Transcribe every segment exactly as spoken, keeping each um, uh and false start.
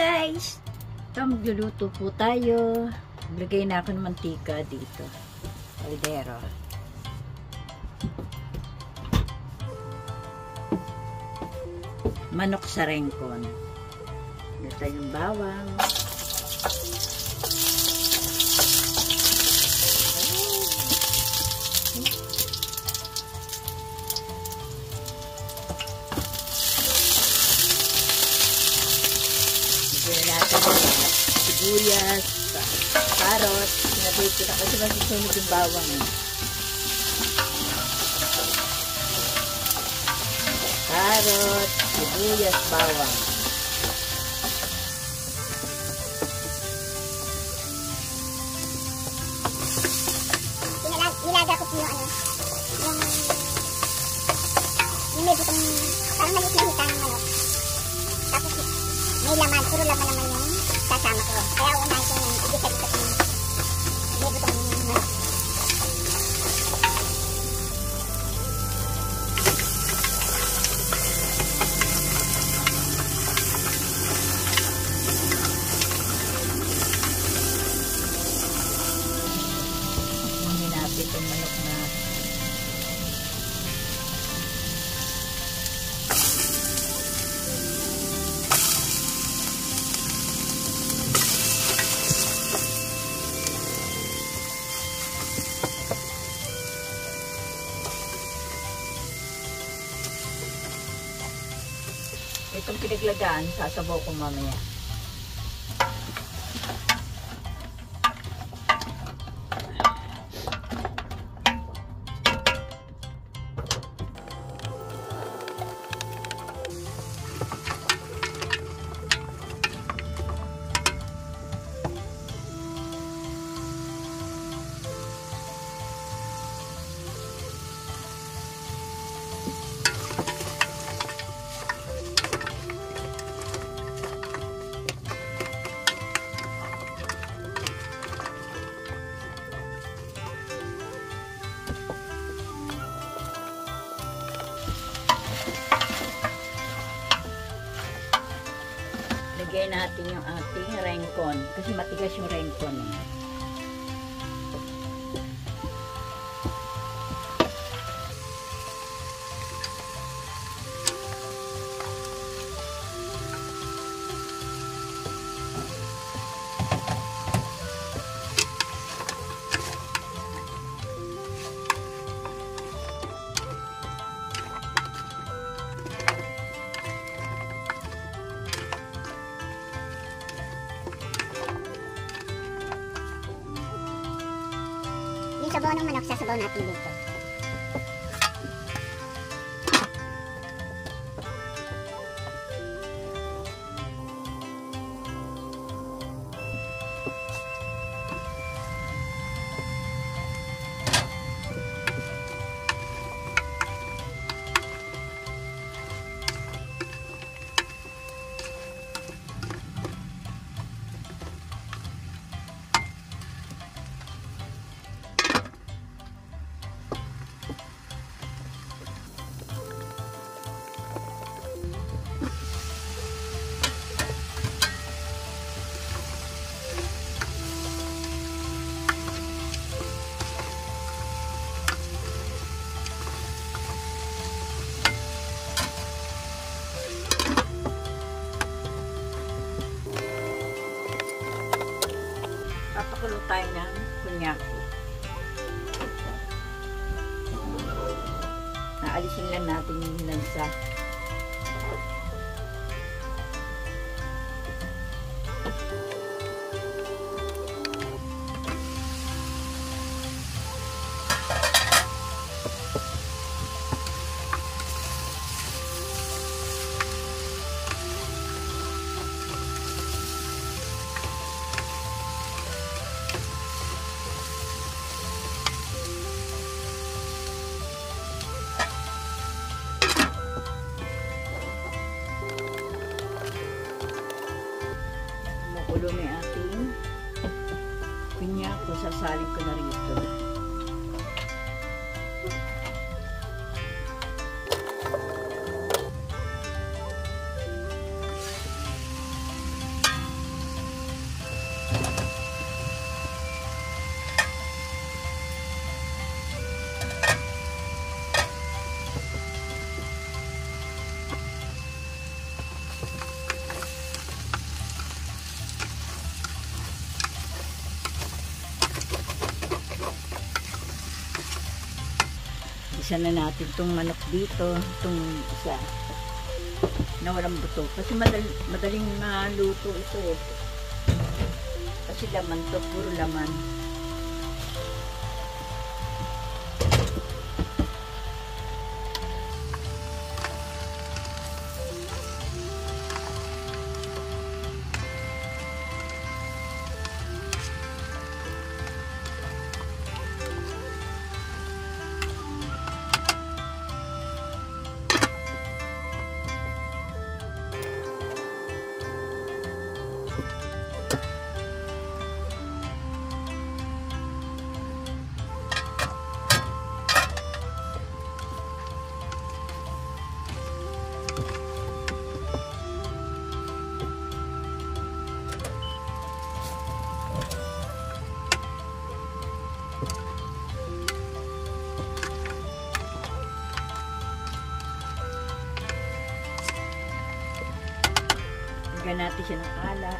guys! Ito, magluluto po tayo. Maglagay na ako ng mantika dito. Kaldero. Manok sa rengkon. Dito yung bawang. Sibuyas, carrot, sinabay ko na kasi masusunod yung bawang. Carrot, sibuyas, bawang. Nilaga ko po yung ano, yung, yung may butong, parang maliit na hita ng manok. Tapos may laman, puro laman naman yung kasama ko. Kaya unahin ko yung igisa-gisa ko yung may butong manok. Kunin natin itong manok na itong pinaglagaan, sasabaw ko mamaya. Lagay natin yung ating rengkon kasi matigas yung rengkon eh. Yung sabaw ng manok, sasabaw natin dito. Papakulo tayo ng kunyako. Naalisin lang natin yung hinansa. Makulo na yung ating kunyako. Sasalin ko na rito. Igisa na natin itong manok dito. Itong isa. Na walang buto. Kasi madal madaling maluto ito eh. Kasi laman to. Puro laman. Lagyan natin siya ng alak.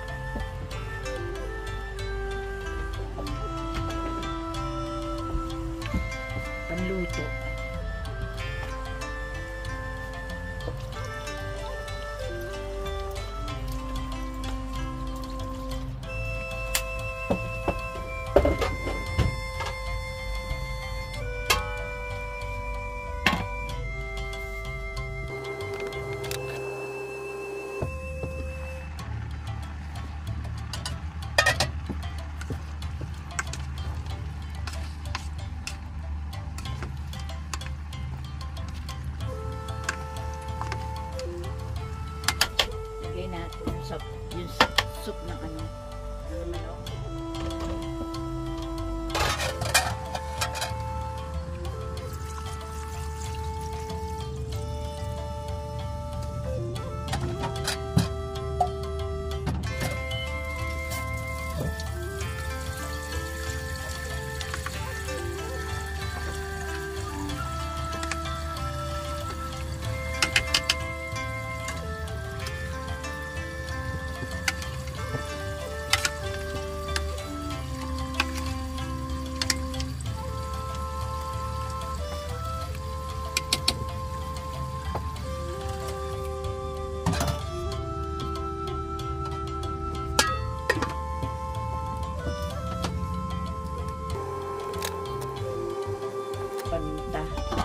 Panluto. Lagay natin yung soup, yung soup ng ano. Ano naman o? Paminta.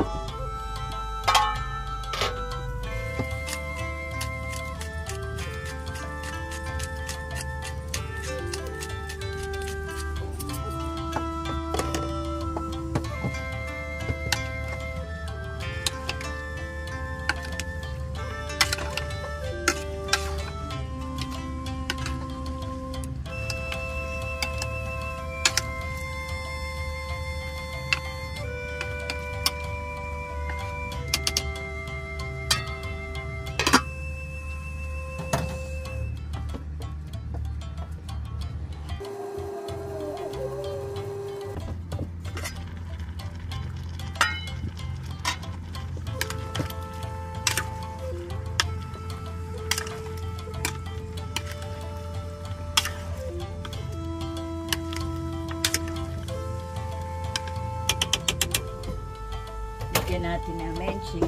Lagyan natin ng menchi.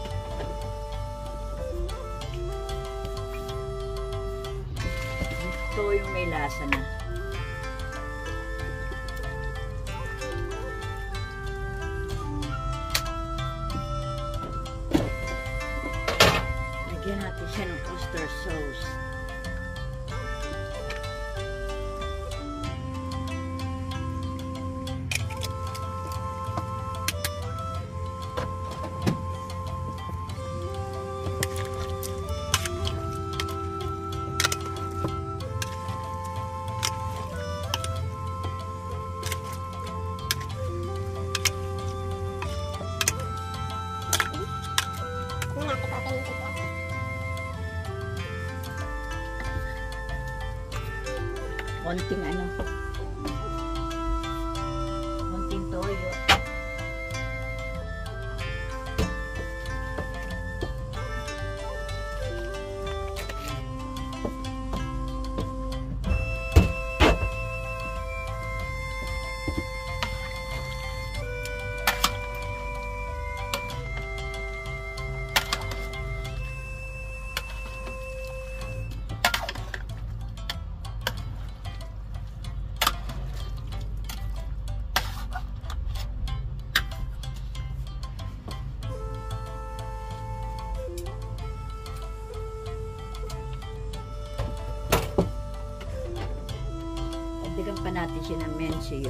Ito yung may lasa na. Lagyan natin siya ng oyster sauce. Konting ano, konting toyo. Lalagyan pa natin siya ng mensiyo.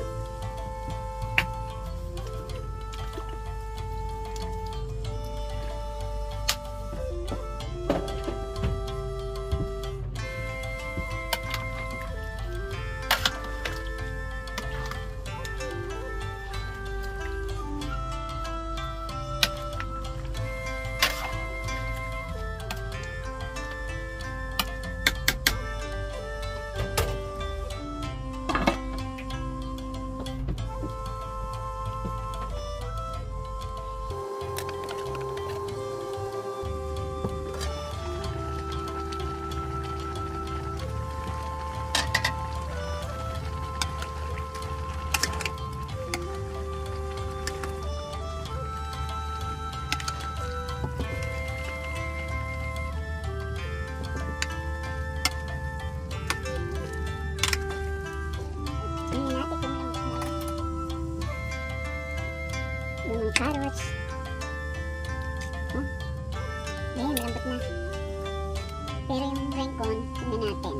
Yung carrots. Oh. Ayan, malambot na. Pero yung rencon, tingnan natin.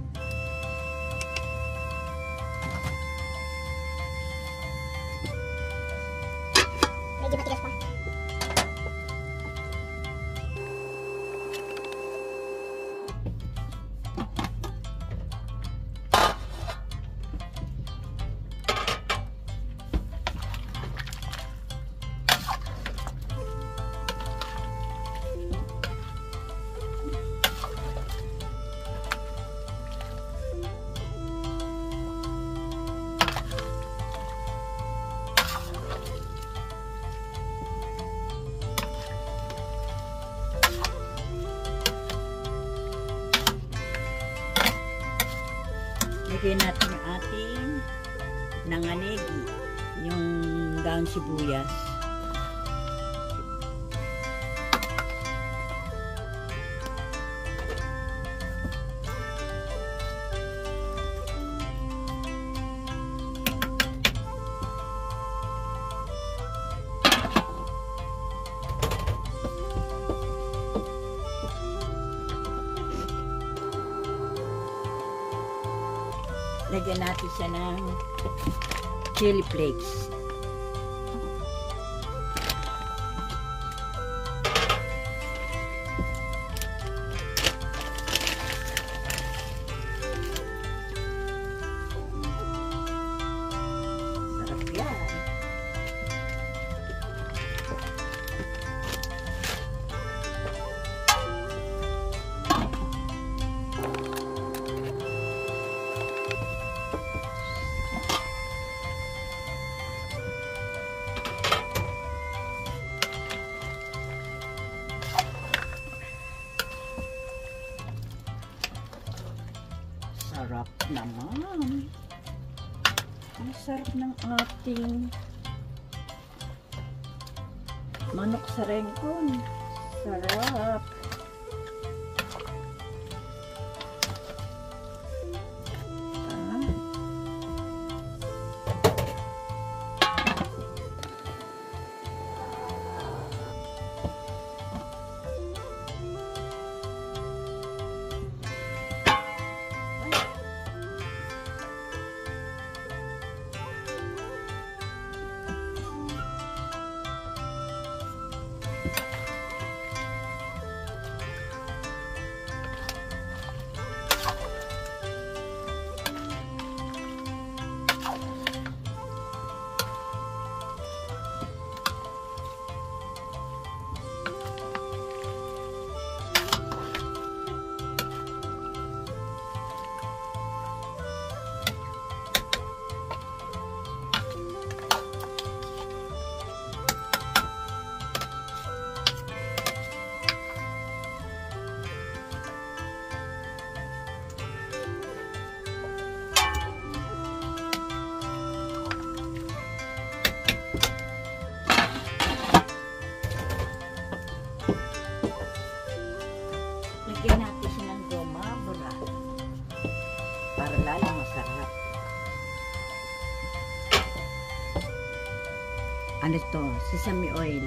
Medyo matigas pa. Lagyan natin yung ating nanganegi, yung daon sibuyas. Lagyan natin siya ng chili flakes. Sarap yan. Sarap naman. Ang sarap ng ating manok sa rengkon. Sarap. Ah. Lagyan natin siya ng gomabra para lalong masarap. Ano to? Sesame oil.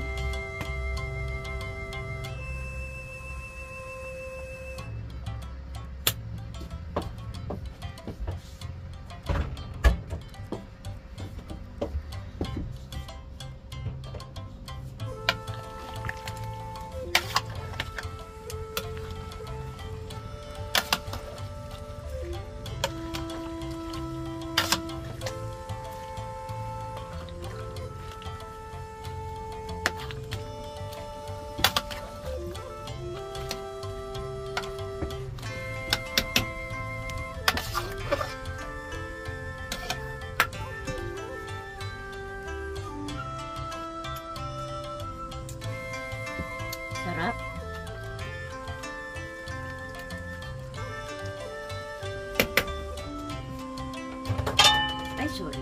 Ay, sorry.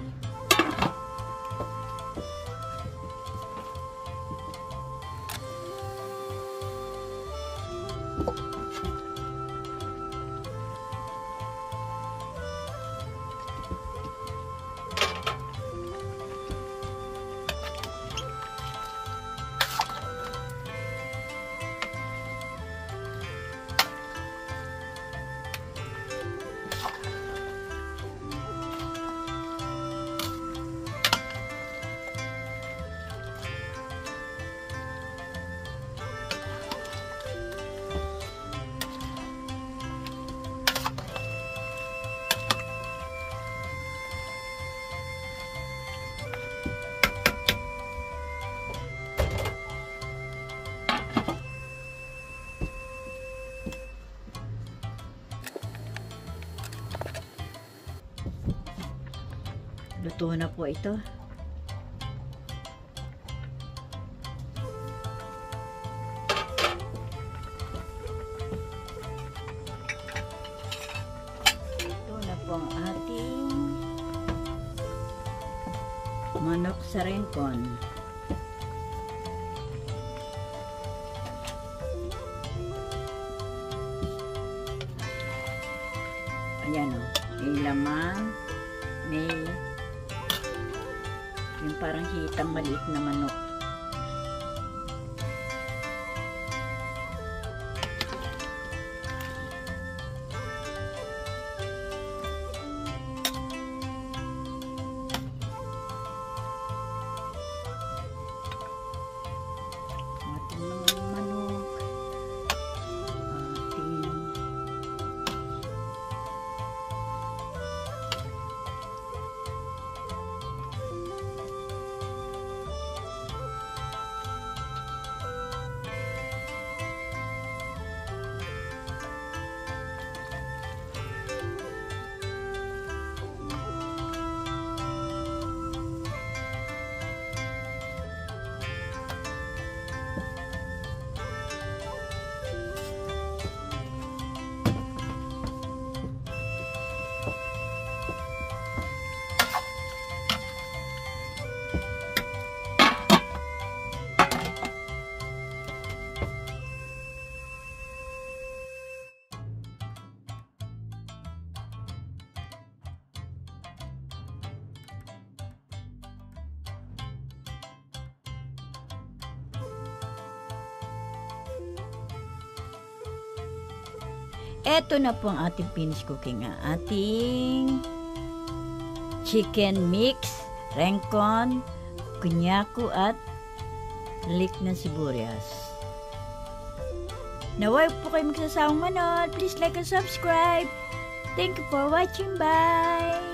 Luto na po ito. Ito na po ang ating manok sa rengkon. Ayan o, may laman, may yung parang hitang maliit na manok. Ating mga manok. Ating Eto na po ang ating finished cooking. Ang ating chicken mix, rengkon, kunyaku at leek ng sibuyas. Naway po kayo magsasawang manood. Please like and subscribe. Thank you for watching. Bye!